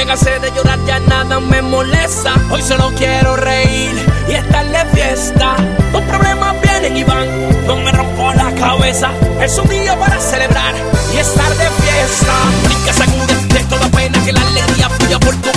cansé de llorar, ya nada me molesta. Hoy solo quiero reír y estar de fiesta. Los problemas vienen y van, no me rompo la cabeza. Es un día para celebrar y estar de fiesta. Brinca, sacude de toda pena, que la alegría fluya por tu